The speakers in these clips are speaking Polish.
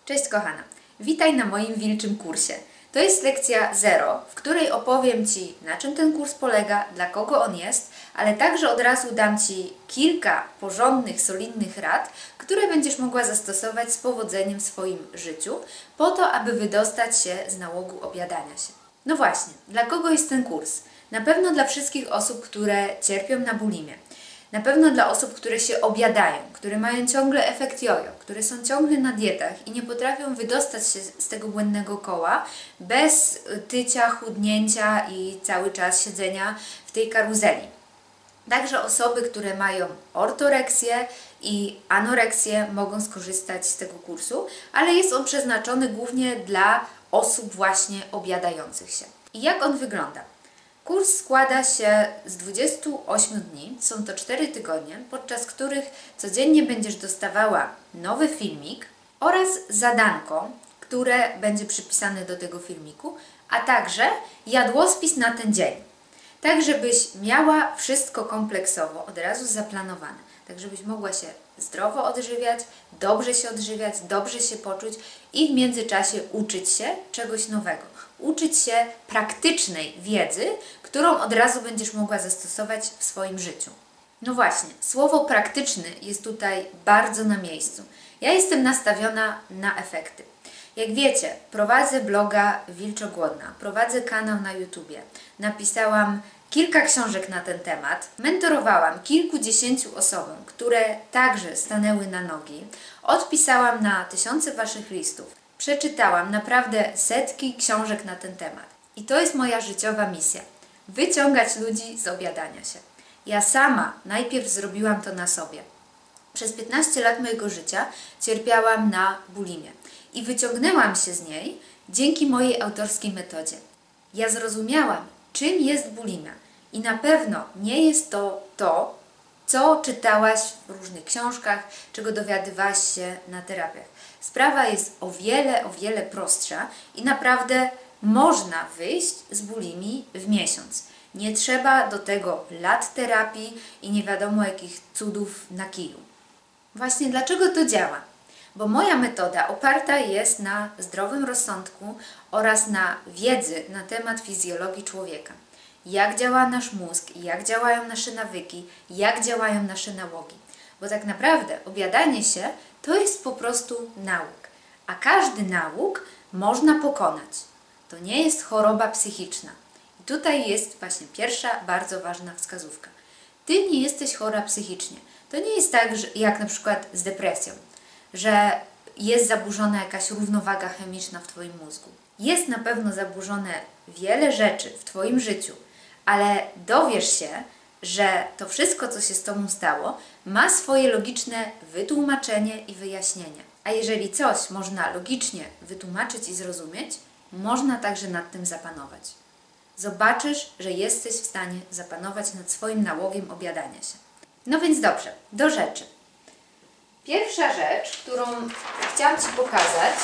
Cześć kochana, witaj na moim wilczym kursie. To jest lekcja 0, w której opowiem Ci, na czym ten kurs polega, dla kogo on jest, ale także od razu dam Ci kilka porządnych, solidnych rad, które będziesz mogła zastosować z powodzeniem w swoim życiu, po to, aby wydostać się z nałogu objadania się. No właśnie, dla kogo jest ten kurs? Na pewno dla wszystkich osób, które cierpią na bulimię. Na pewno dla osób, które się objadają, które mają ciągle efekt jojo, które są ciągle na dietach i nie potrafią wydostać się z tego błędnego koła bez tycia, chudnięcia i cały czas siedzenia w tej karuzeli. Także osoby, które mają ortoreksję i anoreksję, mogą skorzystać z tego kursu, ale jest on przeznaczony głównie dla osób właśnie objadających się. I jak on wygląda? Kurs składa się z 28 dni, są to 4 tygodnie, podczas których codziennie będziesz dostawała nowy filmik oraz zadanko, które będzie przypisane do tego filmiku, a także jadłospis na ten dzień. Tak, żebyś miała wszystko kompleksowo, od razu zaplanowane. Tak, żebyś mogła się zdrowo odżywiać, dobrze się poczuć i w międzyczasie uczyć się czegoś nowego. Uczyć się praktycznej wiedzy, którą od razu będziesz mogła zastosować w swoim życiu. No właśnie, słowo praktyczny jest tutaj bardzo na miejscu. Ja jestem nastawiona na efekty. Jak wiecie, prowadzę bloga Wilczogłodna, prowadzę kanał na YouTubie, napisałam kilka książek na ten temat, mentorowałam kilkudziesięciu osobom, które także stanęły na nogi, odpisałam na tysiące Waszych listów, przeczytałam naprawdę setki książek na ten temat. I to jest moja życiowa misja. Wyciągać ludzi z objadania się. Ja sama najpierw zrobiłam to na sobie. Przez 15 lat mojego życia cierpiałam na bulimię i wyciągnęłam się z niej dzięki mojej autorskiej metodzie. Ja zrozumiałam, czym jest bulimia i na pewno nie jest to, co czytałaś w różnych książkach, czego dowiadywałaś się na terapiach. Sprawa jest o wiele prostsza i naprawdę można wyjść z bulimii w miesiąc. Nie trzeba do tego lat terapii i nie wiadomo jakich cudów na kiju. Właśnie dlaczego to działa? Bo moja metoda oparta jest na zdrowym rozsądku oraz na wiedzy na temat fizjologii człowieka. Jak działa nasz mózg, jak działają nasze nawyki, jak działają nasze nałogi. Bo tak naprawdę objadanie się to jest po prostu nałóg, a każdy nałóg można pokonać. To nie jest choroba psychiczna. I tutaj jest właśnie pierwsza bardzo ważna wskazówka. Ty nie jesteś chora psychicznie. To nie jest tak, że jak na przykład z depresją, że jest zaburzona jakaś równowaga chemiczna w Twoim mózgu. Jest na pewno zaburzone wiele rzeczy w Twoim życiu, ale dowiesz się, że to wszystko, co się z Tobą stało, ma swoje logiczne wytłumaczenie i wyjaśnienie. A jeżeli coś można logicznie wytłumaczyć i zrozumieć, można także nad tym zapanować. Zobaczysz, że jesteś w stanie zapanować nad swoim nałogiem objadania się. No więc dobrze, do rzeczy. Pierwsza rzecz, którą chciałam Ci pokazać,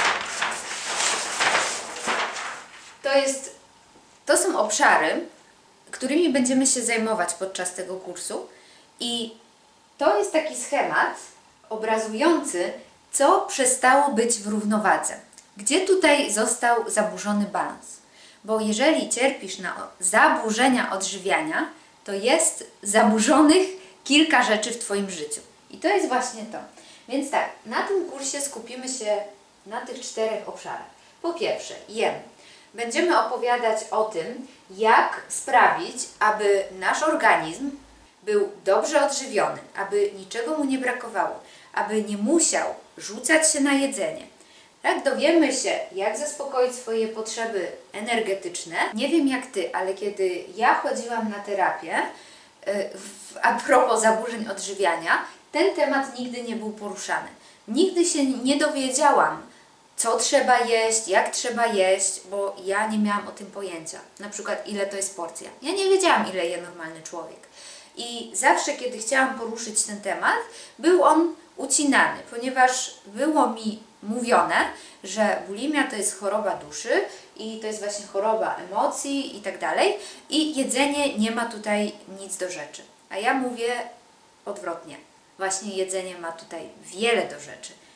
to są obszary, którymi będziemy się zajmować podczas tego kursu i to jest taki schemat obrazujący, co przestało być w równowadze. Gdzie tutaj został zaburzony balans? Bo jeżeli cierpisz na zaburzenia odżywiania, to jest zaburzonych kilka rzeczy w Twoim życiu. I to jest właśnie to. Więc tak, na tym kursie skupimy się na tych 4 obszarach. Po pierwsze, jem. Będziemy opowiadać o tym, jak sprawić, aby nasz organizm był dobrze odżywiony, aby niczego mu nie brakowało, aby nie musiał rzucać się na jedzenie. Tak, dowiemy się, jak zaspokoić swoje potrzeby energetyczne. Nie wiem jak Ty, ale kiedy ja chodziłam na terapię, a propos zaburzeń odżywiania, ten temat nigdy nie był poruszany. Nigdy się nie dowiedziałam, co trzeba jeść, jak trzeba jeść, bo ja nie miałam o tym pojęcia. Na przykład ile to jest porcja. Ja nie wiedziałam, ile je normalny człowiek. I zawsze, kiedy chciałam poruszyć ten temat, był on ucinany, ponieważ było mi mówione, że bulimia to jest choroba duszy i to jest właśnie choroba emocji i tak dalej i jedzenie nie ma tutaj nic do rzeczy. A ja mówię odwrotnie. Właśnie jedzenie ma tutaj wiele do rzeczy.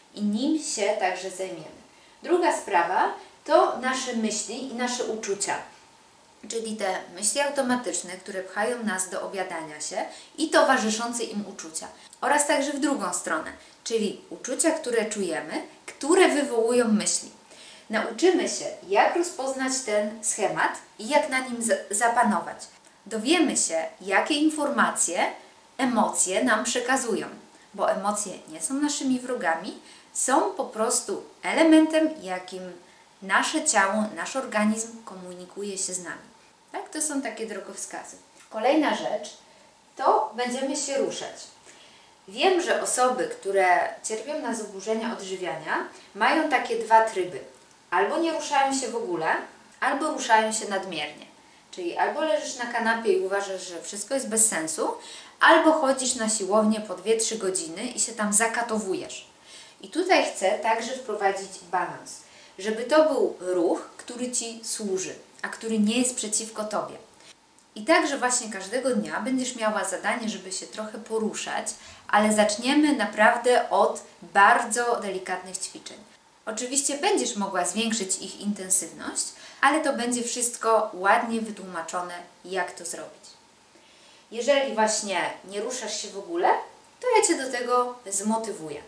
i nim się także zajmiemy. Druga sprawa to nasze myśli i nasze uczucia, czyli te myśli automatyczne, które pchają nas do obiadania się i towarzyszące im uczucia. Oraz także w drugą stronę, czyli uczucia, które czujemy, które wywołują myśli. Nauczymy się, jak rozpoznać ten schemat i jak na nim zapanować. Dowiemy się, jakie informacje, emocje nam przekazują, bo emocje nie są naszymi wrogami, są po prostu elementem, jakim nasze ciało, nasz organizm komunikuje się z nami. Tak? To są takie drogowskazy. Kolejna rzecz to będziemy się ruszać. Wiem, że osoby, które cierpią na zaburzenia odżywiania, mają takie dwa tryby. Albo nie ruszają się w ogóle, albo ruszają się nadmiernie. Czyli albo leżysz na kanapie i uważasz, że wszystko jest bez sensu, albo chodzisz na siłownię po 2-3 godziny i się tam zakatowujesz. I tutaj chcę także wprowadzić balans, żeby to był ruch, który Ci służy, a który nie jest przeciwko Tobie. I także właśnie każdego dnia będziesz miała zadanie, żeby się trochę poruszać, ale zaczniemy naprawdę od bardzo delikatnych ćwiczeń. Oczywiście będziesz mogła zwiększyć ich intensywność, ale to będzie wszystko ładnie wytłumaczone, jak to zrobić. Jeżeli właśnie nie ruszasz się w ogóle, to ja Cię do tego zmotywuję.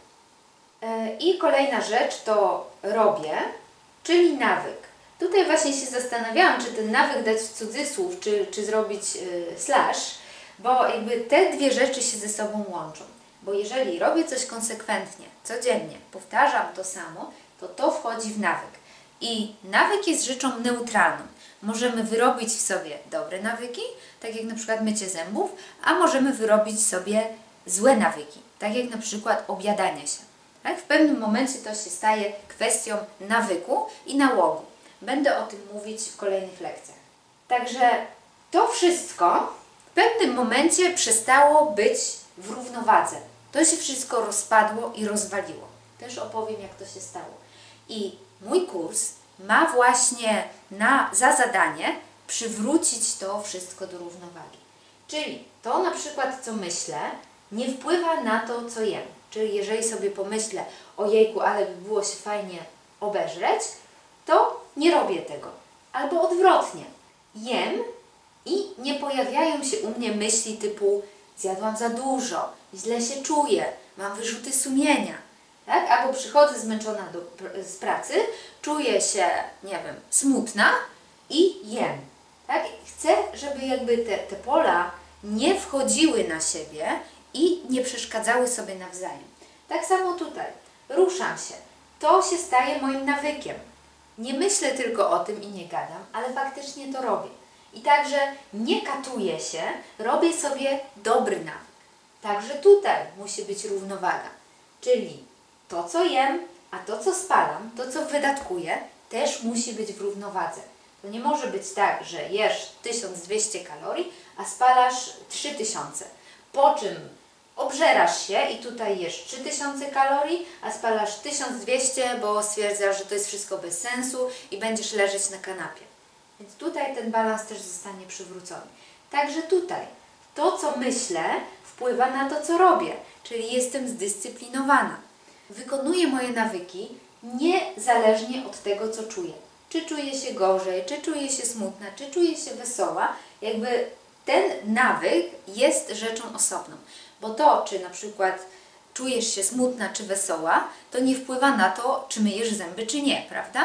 I kolejna rzecz to robię, czyli nawyk. Tutaj właśnie się zastanawiałam, czy ten nawyk dać w cudzysłów, czy zrobić slash, bo jakby te dwie rzeczy się ze sobą łączą. Bo jeżeli robię coś konsekwentnie, codziennie, powtarzam to samo, to wchodzi w nawyk. I nawyk jest rzeczą neutralną. Możemy wyrobić w sobie dobre nawyki, tak jak na przykład mycie zębów, a możemy wyrobić sobie złe nawyki, tak jak na przykład obiadanie się. Tak? W pewnym momencie to się staje kwestią nawyku i nałogu. Będę o tym mówić w kolejnych lekcjach. Także to wszystko w pewnym momencie przestało być w równowadze. To się wszystko rozpadło i rozwaliło. Też opowiem, jak to się stało. I mój kurs ma właśnie za zadanie przywrócić to wszystko do równowagi. Czyli to na przykład, co myślę, nie wpływa na to, co jem. Czyli jeżeli sobie pomyślę, ojejku, ale by było się fajnie obeżreć, to nie robię tego. Albo odwrotnie. Jem i nie pojawiają się u mnie myśli typu zjadłam za dużo, źle się czuję, mam wyrzuty sumienia. Tak? Albo przychodzę zmęczona z pracy, czuję się, nie wiem, smutna i jem. Tak? Chcę, żeby jakby te pola nie wchodziły na siebie i nie przeszkadzały sobie nawzajem. Tak samo tutaj. Ruszam się. To się staje moim nawykiem. Nie myślę tylko o tym i nie gadam, ale faktycznie to robię. I także nie katuję się, robię sobie dobry nawyk. Także tutaj musi być równowaga. Czyli to, co jem, a to, co spalam, to, co wydatkuję, też musi być w równowadze. To nie może być tak, że jesz 1200 kalorii, a spalasz 3000. Po czym obżerasz się i tutaj jesz 3000 kalorii, a spalasz 1200, bo stwierdzasz, że to jest wszystko bez sensu i będziesz leżeć na kanapie. Więc tutaj ten balans też zostanie przywrócony. Także tutaj to, co myślę, wpływa na to, co robię, czyli jestem zdyscyplinowana. Wykonuję moje nawyki niezależnie od tego, co czuję. Czy czuję się gorzej, czy czuję się smutna, czy czuję się wesoła, jakby ten nawyk jest rzeczą osobną. Bo to, czy na przykład czujesz się smutna, czy wesoła, to nie wpływa na to, czy myjesz zęby, czy nie, prawda?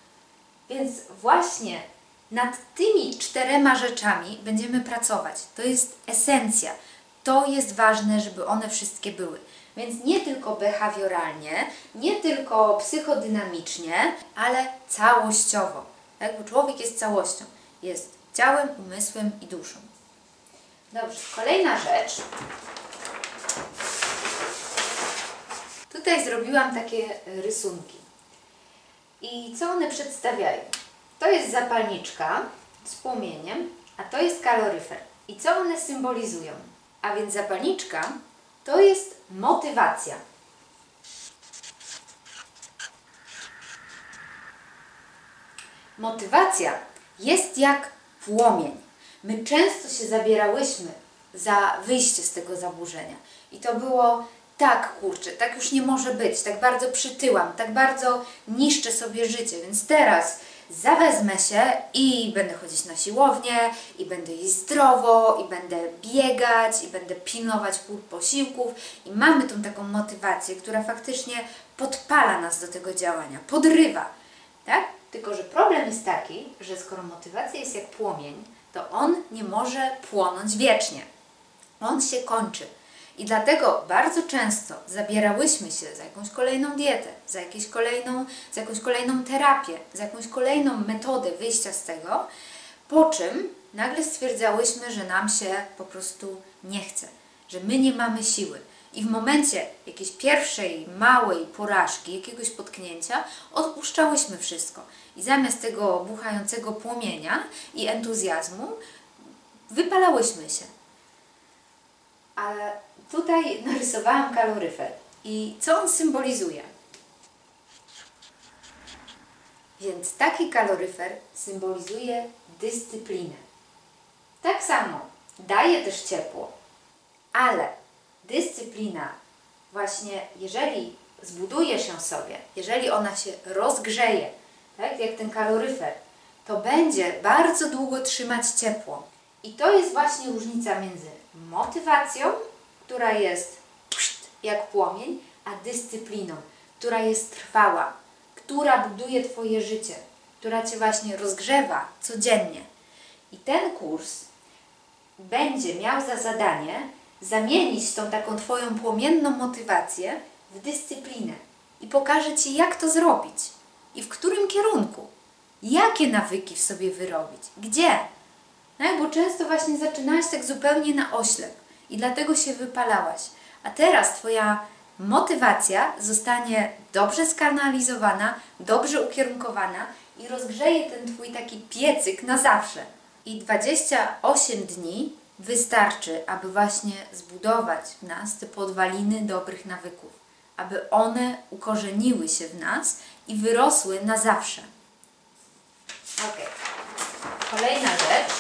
Więc właśnie nad tymi 4 rzeczami będziemy pracować. To jest esencja. To jest ważne, żeby one wszystkie były. Więc nie tylko behawioralnie, nie tylko psychodynamicznie, ale całościowo. Tak? Bo człowiek jest całością. Jest ciałem, umysłem i duszą. Dobrze, kolejna rzecz. Tutaj zrobiłam takie rysunki. I co one przedstawiają? To jest zapalniczka z płomieniem, a to jest kaloryfer. I co one symbolizują? A więc zapalniczka to jest motywacja. Motywacja jest jak płomień. My często się zabierałyśmy za wyjście z tego zaburzenia. I to było tak kurczę, tak już nie może być, tak bardzo przytyłam, tak bardzo niszczę sobie życie, więc teraz zawezmę się i będę chodzić na siłownię, i będę jeść zdrowo, i będę biegać, i będę pilnować posiłków i mamy tą taką motywację, która faktycznie podpala nas do tego działania, podrywa, tak? Tylko że problem jest taki, że skoro motywacja jest jak płomień, to on nie może płonąć wiecznie. On się kończy. I dlatego bardzo często zabierałyśmy się za jakąś kolejną dietę, za jakąś kolejną terapię, za jakąś kolejną metodę wyjścia z tego, po czym nagle stwierdzałyśmy, że nam się po prostu nie chce, że my nie mamy siły. I w momencie jakiejś pierwszej, małej porażki, jakiegoś potknięcia, odpuszczałyśmy wszystko. I zamiast tego buchającego płomienia i entuzjazmu, wypalałyśmy się. Ale tutaj narysowałam kaloryfer. I co on symbolizuje? Więc taki kaloryfer symbolizuje dyscyplinę. Tak samo daje też ciepło, ale dyscyplina właśnie, jeżeli zbuduje się sobie, jeżeli ona się rozgrzeje, tak jak ten kaloryfer, to będzie bardzo długo trzymać ciepło. I to jest właśnie różnica między motywacją, która jest jak płomień, a dyscypliną, która jest trwała, która buduje Twoje życie, która Cię właśnie rozgrzewa codziennie. I ten kurs będzie miał za zadanie zamienić tą taką Twoją płomienną motywację w dyscyplinę i pokaże Ci, jak to zrobić i w którym kierunku, jakie nawyki w sobie wyrobić, gdzie. No, bo często właśnie zaczynałaś tak zupełnie na oślep i dlatego się wypalałaś. A teraz Twoja motywacja zostanie dobrze skanalizowana, dobrze ukierunkowana i rozgrzeje ten Twój taki piecyk na zawsze. I 28 dni wystarczy, aby właśnie zbudować w nas te podwaliny dobrych nawyków, aby one ukorzeniły się w nas i wyrosły na zawsze. Ok. Kolejna rzecz.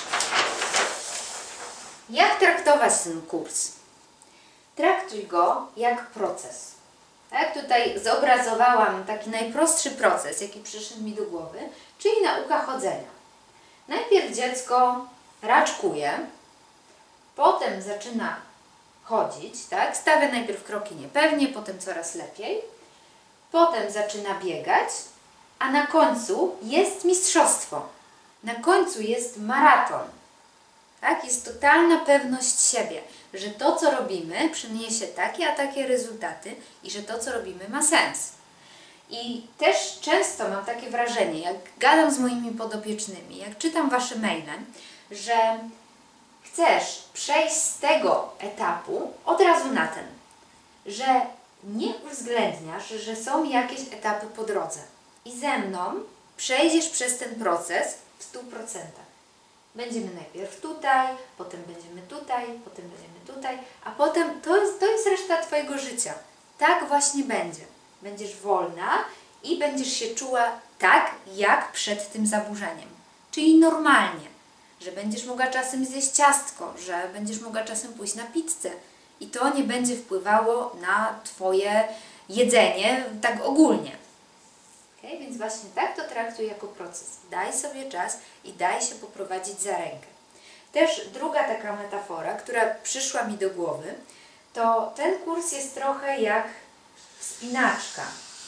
Jak traktować ten kurs? Traktuj go jak proces. Tak, tutaj zobrazowałam taki najprostszy proces, jaki przyszedł mi do głowy, czyli nauka chodzenia. Najpierw dziecko raczkuje, potem zaczyna chodzić, tak? Stawia najpierw kroki niepewnie, potem coraz lepiej, potem zaczyna biegać, a na końcu jest mistrzostwo. Na końcu jest maraton. Tak? Jest totalna pewność siebie, że to, co robimy, przyniesie takie a takie rezultaty i że to, co robimy, ma sens. I też często mam takie wrażenie, jak gadam z moimi podopiecznymi, jak czytam Wasze maile, że chcesz przejść z tego etapu od razu na ten, że nie uwzględniasz, że są jakieś etapy po drodze. I ze mną przejdziesz przez ten proces w 100%. Będziemy najpierw tutaj, potem będziemy tutaj, potem będziemy tutaj, a potem to jest reszta Twojego życia. Tak właśnie będzie. Będziesz wolna i będziesz się czuła tak, jak przed tym zaburzeniem. Czyli normalnie, że będziesz mogła czasem zjeść ciastko, że będziesz mogła czasem pójść na pizzę i to nie będzie wpływało na Twoje jedzenie tak ogólnie. Okay? Więc właśnie tak to traktuj jako proces. Daj sobie czas i daj się poprowadzić za rękę. Też druga taka metafora, która przyszła mi do głowy, to ten kurs jest trochę jak wspinaczka.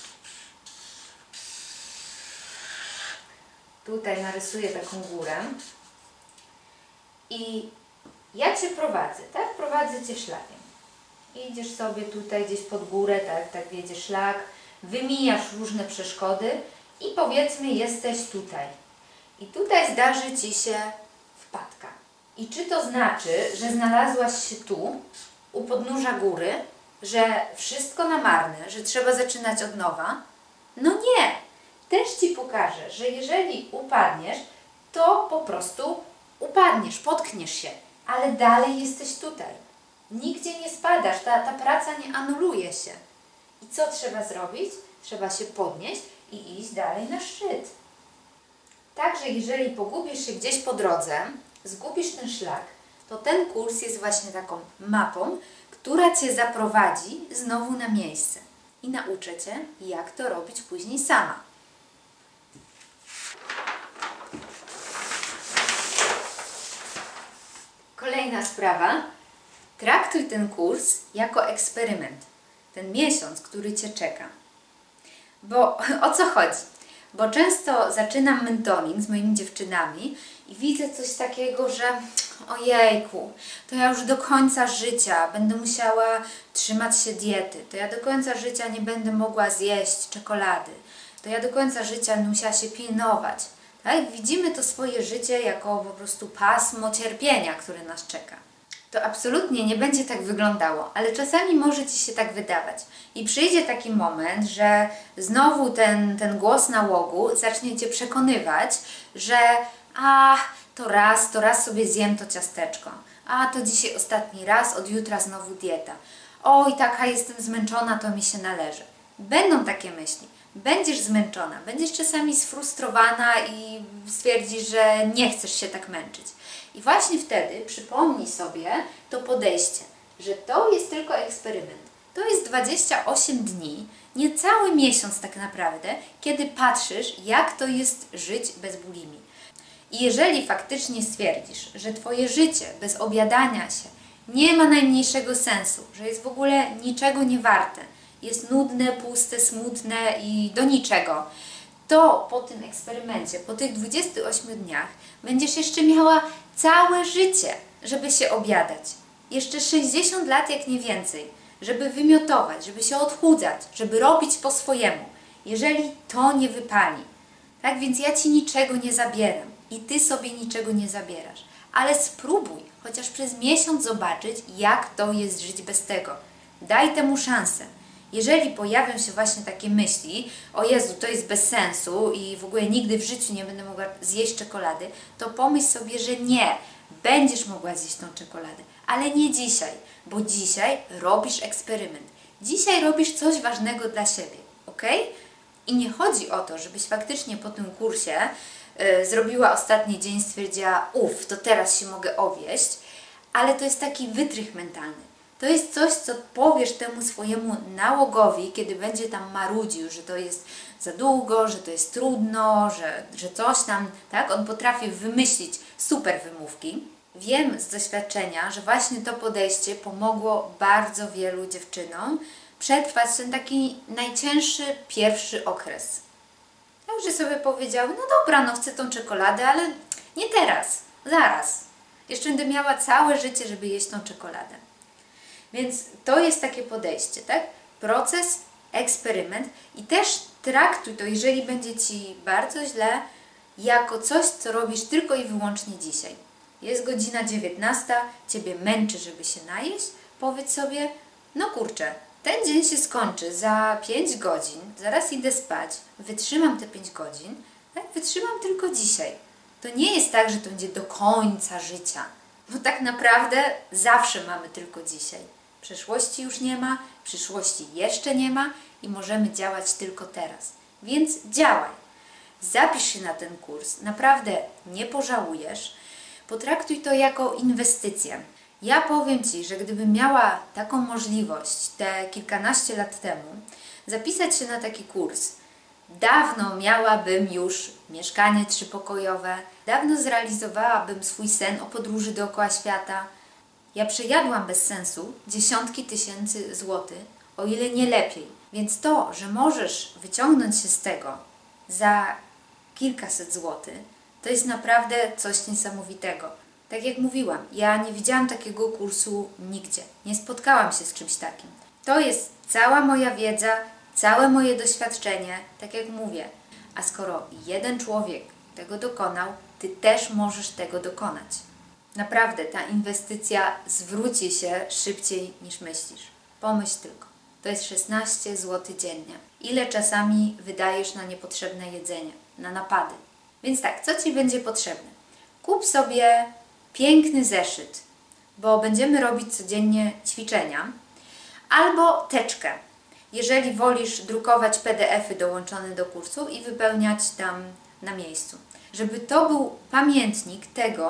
Tutaj narysuję taką górę i ja Cię prowadzę, tak? Prowadzę Cię szlakiem. Idziesz sobie tutaj gdzieś pod górę, tak wiedzie szlak, wymijasz różne przeszkody i powiedzmy jesteś tutaj. I tutaj zdarzy Ci się wpadka. I czy to znaczy, że znalazłaś się tu, u podnóża góry, że wszystko na marne, że trzeba zaczynać od nowa? No nie! Też Ci pokażę, że jeżeli upadniesz, to po prostu upadniesz, potkniesz się, ale dalej jesteś tutaj. Nigdzie nie spadasz, ta praca nie anuluje się. I co trzeba zrobić? Trzeba się podnieść i iść dalej na szczyt. Także jeżeli pogubisz się gdzieś po drodze, zgubisz ten szlak, to ten kurs jest właśnie taką mapą, która Cię zaprowadzi znowu na miejsce i nauczę Cię, jak to robić później sama. Kolejna sprawa. Traktuj ten kurs jako eksperyment. Ten miesiąc, który Cię czeka. Bo o co chodzi? Bo często zaczynam mentoring z moimi dziewczynami i widzę coś takiego, że ojejku, to ja już do końca życia będę musiała trzymać się diety, to ja do końca życia nie będę mogła zjeść czekolady, to ja do końca życia będę musiała się pilnować. Tak? Widzimy to swoje życie jako po prostu pasmo cierpienia, które nas czeka. To absolutnie nie będzie tak wyglądało, ale czasami może Ci się tak wydawać. I przyjdzie taki moment, że znowu ten głos nałogu zacznie Cię przekonywać, że to raz sobie zjem to ciasteczko. To dzisiaj ostatni raz, od jutra znowu dieta. Oj, taka jestem zmęczona, to mi się należy. Będą takie myśli. Będziesz zmęczona, będziesz czasami sfrustrowana i stwierdzisz, że nie chcesz się tak męczyć. I właśnie wtedy przypomnij sobie to podejście, że to jest tylko eksperyment. To jest 28 dni, niecały miesiąc tak naprawdę, kiedy patrzysz, jak to jest żyć bez bulimii. I jeżeli faktycznie stwierdzisz, że Twoje życie bez obiadania się nie ma najmniejszego sensu, że jest w ogóle niczego nie warte, jest nudne, puste, smutne i do niczego, to po tym eksperymencie, po tych 28 dniach będziesz jeszcze miała całe życie, żeby się obiadać. Jeszcze 60 lat, jak nie więcej, żeby wymiotować, żeby się odchudzać, żeby robić po swojemu, jeżeli to nie wypali. Tak więc ja Ci niczego nie zabieram i Ty sobie niczego nie zabierasz. Ale spróbuj chociaż przez miesiąc zobaczyć, jak to jest żyć bez tego. Daj temu szansę. Jeżeli pojawią się właśnie takie myśli, o Jezu, to jest bez sensu i w ogóle nigdy w życiu nie będę mogła zjeść czekolady, to pomyśl sobie, że nie, będziesz mogła zjeść tą czekoladę, ale nie dzisiaj, bo dzisiaj robisz eksperyment. Dzisiaj robisz coś ważnego dla siebie, ok? I nie chodzi o to, żebyś faktycznie po tym kursie zrobiła ostatni dzień, stwierdziła, to teraz się mogę owieść, ale to jest taki wytrych mentalny. To jest coś, co powiesz temu swojemu nałogowi, kiedy będzie tam marudził, że to jest za długo, że to jest trudno, że coś tam, tak? On potrafi wymyślić super wymówki. Wiem z doświadczenia, że właśnie to podejście pomogło bardzo wielu dziewczynom przetrwać ten taki najcięższy pierwszy okres. Także sobie powiedziały, no dobra, chcę tą czekoladę, ale nie teraz, zaraz. Jeszcze będę miała całe życie, żeby jeść tą czekoladę. Więc to jest takie podejście, tak? Proces, eksperyment i też traktuj to, jeżeli będzie Ci bardzo źle, jako coś, co robisz tylko i wyłącznie dzisiaj. Jest godzina 19, Ciebie męczy, żeby się najeść, powiedz sobie, no kurczę, ten dzień się skończy za 5 godzin, zaraz idę spać, wytrzymam te 5 godzin, tak? Wytrzymam tylko dzisiaj. To nie jest tak, że to będzie do końca życia, bo tak naprawdę zawsze mamy tylko dzisiaj. Przeszłości już nie ma, przyszłości jeszcze nie ma i możemy działać tylko teraz. Więc działaj. Zapisz się na ten kurs. Naprawdę nie pożałujesz. Potraktuj to jako inwestycję. Ja powiem Ci, że gdybym miała taką możliwość te kilkanaście lat temu zapisać się na taki kurs, dawno miałabym już mieszkanie 3-pokojowe, dawno zrealizowałabym swój sen o podróży dookoła świata. Ja przejadłam bez sensu dziesiątki tysięcy złotych, o ile nie lepiej. Więc to, że możesz wyciągnąć się z tego za kilkaset złotych, to jest naprawdę coś niesamowitego. Tak jak mówiłam, ja nie widziałam takiego kursu nigdzie. Nie spotkałam się z czymś takim. To jest cała moja wiedza, całe moje doświadczenie, tak jak mówię. A skoro jeden człowiek tego dokonał, Ty też możesz tego dokonać. Naprawdę ta inwestycja zwróci się szybciej niż myślisz. Pomyśl tylko. To jest 16 zł dziennie. Ile czasami wydajesz na niepotrzebne jedzenie, na napady. Więc tak, co Ci będzie potrzebne? Kup sobie piękny zeszyt, bo będziemy robić codziennie ćwiczenia, albo teczkę, jeżeli wolisz drukować PDF-y dołączone do kursu i wypełniać tam na miejscu. Żeby to był pamiętnik tego,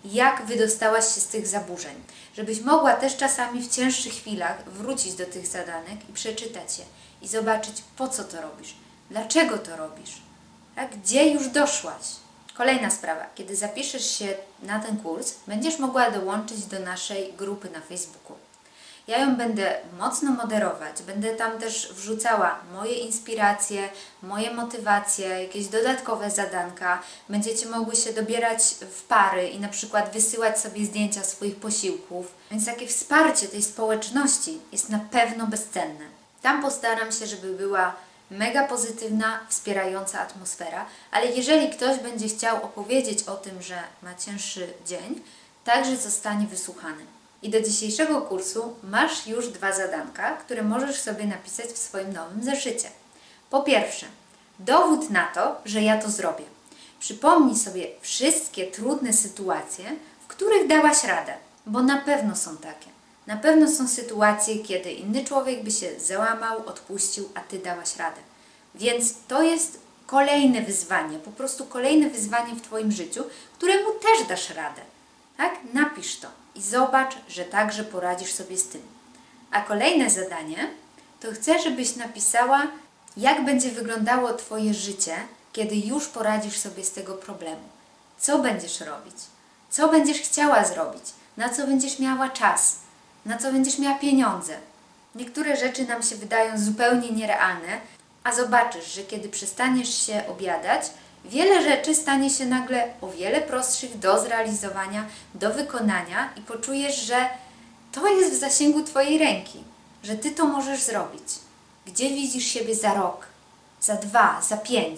jak wydostałaś się z tych zaburzeń. Żebyś mogła też czasami w cięższych chwilach wrócić do tych zadanek i przeczytać je i zobaczyć, po co to robisz, dlaczego to robisz, tak? Gdzie już doszłaś. Kolejna sprawa, kiedy zapiszesz się na ten kurs, będziesz mogła dołączyć do naszej grupy na Facebooku. Ja ją będę mocno moderować, będę tam też wrzucała moje inspiracje, moje motywacje, jakieś dodatkowe zadanka. Będziecie mogły się dobierać w pary i na przykład wysyłać sobie zdjęcia swoich posiłków. Więc takie wsparcie tej społeczności jest na pewno bezcenne. Tam postaram się, żeby była mega pozytywna, wspierająca atmosfera, ale jeżeli ktoś będzie chciał opowiedzieć o tym, że ma cięższy dzień, także zostanie wysłuchany. I do dzisiejszego kursu masz już 2 zadanka, które możesz sobie napisać w swoim nowym zeszycie. Po pierwsze, dowód na to, że ja to zrobię. Przypomnij sobie wszystkie trudne sytuacje, w których dałaś radę, bo na pewno są takie. Na pewno są sytuacje, kiedy inny człowiek by się załamał, odpuścił, a Ty dałaś radę. Więc to jest kolejne wyzwanie, po prostu kolejne wyzwanie w Twoim życiu, któremu też dasz radę. Tak? Napisz to i zobacz, że także poradzisz sobie z tym. A kolejne zadanie to chcę, żebyś napisała, jak będzie wyglądało Twoje życie, kiedy już poradzisz sobie z tego problemu. Co będziesz robić? Co będziesz chciała zrobić? Na co będziesz miała czas? Na co będziesz miała pieniądze? Niektóre rzeczy nam się wydają zupełnie nierealne, a zobaczysz, że kiedy przestaniesz się obiadać, wiele rzeczy stanie się nagle o wiele prostszych do zrealizowania, do wykonania i poczujesz, że to jest w zasięgu Twojej ręki, że Ty to możesz zrobić. Gdzie widzisz siebie za rok, za 2, za 5?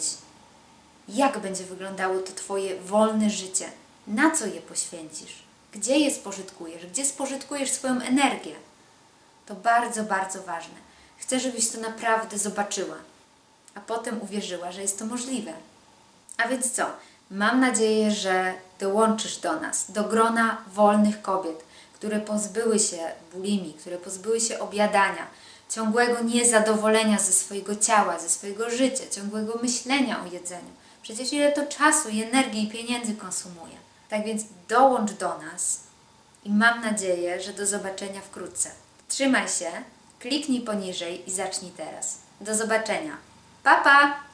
Jak będzie wyglądało to Twoje wolne życie? Na co je poświęcisz? Gdzie je spożytkujesz? Gdzie spożytkujesz swoją energię? To bardzo, bardzo ważne. Chcę, żebyś to naprawdę zobaczyła, a potem uwierzyła, że jest to możliwe. A więc co? Mam nadzieję, że dołączysz do nas, do grona wolnych kobiet, które pozbyły się bulimii, które pozbyły się objadania, ciągłego niezadowolenia ze swojego ciała, ze swojego życia, ciągłego myślenia o jedzeniu. Przecież ile to czasu i energii i pieniędzy konsumuje. Tak więc dołącz do nas i mam nadzieję, że do zobaczenia wkrótce. Trzymaj się, kliknij poniżej i zacznij teraz. Do zobaczenia. Pa, pa!